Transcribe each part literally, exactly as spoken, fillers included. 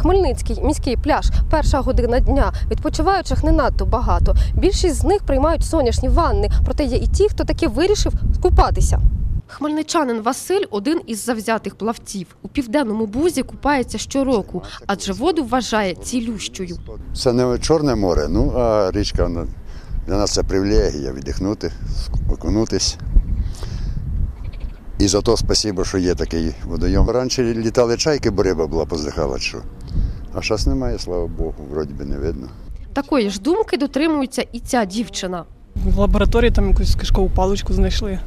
Хмельницький міський пляж. Перша година дня. Відпочиваючих не надто багато. Більшість з них приймають сонячні ванни. Проте є і ті, хто таки вирішив скупатися. Хмельничанин Василь – один із завзятих плавців. У Південному Бузі купається щороку, адже воду вважає цілющою. Це не Чорне море, ну а річка для нас це привілегія віддихнути, окунутись. І за то спасибо, що є такий водойом. Раніше літали чайки, бо риба була поздихала, що. А зараз немає, слава Богу, вроді би не видно. Такої ж думки дотримується і ця дівчина. В лабораторії там якусь кишкову паличку знайшли.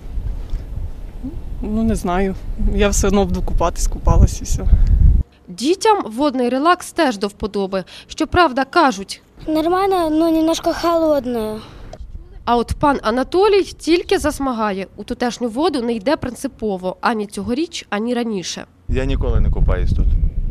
Ну, не знаю. Я все одно буду купатись, купалась і все. Дітям водний релакс теж до вподоби. Щоправда, кажуть. Нормально, але немножко холодно. А от пан Анатолій тільки засмагає. У тутешню воду не йде принципово. Ані цьогоріч, ані раніше. Я ніколи не купаюсь тут.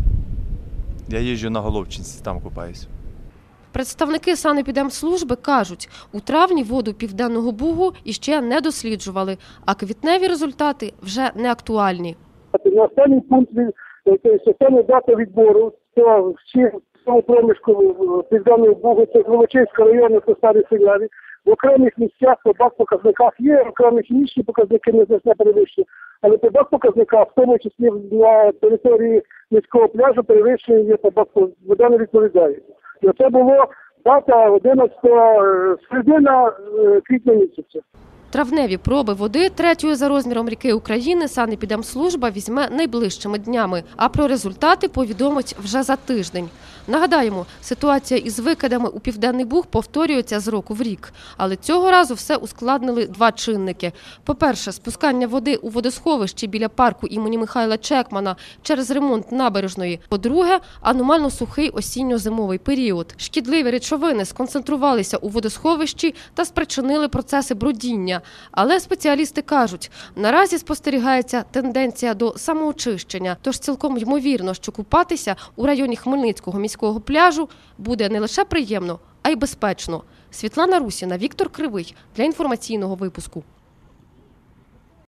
Я їжджу на Головчинці, там купаюсь. Представники санепідемслужби кажуть, у травні воду Південного Бугу іще не досліджували, а квітневі результати вже не актуальні. На останній пункт системи дати відбору, то всі в цьому проміжку Південного Бугу, це Волочиського району, це Старі Селяві. В окремих місцях по бак-показниках є, окремі хімічні показники незначно перевищені, але по бак-показниках, в тому числі на території міського пляжу, перевищення є по бак-показниках, вода не відповідає. І це було дата одинадцятого середина квітня місяця. Травневі проби води третьої за розміром ріки України санепідемслужба візьме найближчими днями, а про результати повідомить вже за тиждень. Нагадаємо, ситуація із викидами у Південний Буг повторюється з року в рік. Але цього разу все ускладнили два чинники. По-перше, спускання води у водосховищі біля парку імені Михайла Чекмана через ремонт набережної. По-друге, аномально сухий осінньо-зимовий період. Шкідливі речовини сконцентрувалися у водосховищі та спричинили процеси брудіння. Але спеціалісти кажуть, наразі спостерігається тенденція до самоочищення, тож цілком ймовірно, що купатися у районі Хмельницького міського пляжу буде не лише приємно, а й безпечно. Світлана Русіна, Віктор Кривий для інформаційного випуску.